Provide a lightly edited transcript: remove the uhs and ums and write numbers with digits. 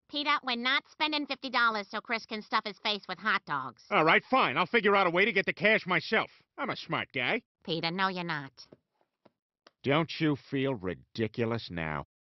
Peter, we're not spending $50 so Chris can stuff his face with hot dogs. All right, fine. I'll figure out a way to get the cash myself. I'm a smart guy. Peter, no, you're not. Don't you feel ridiculous now?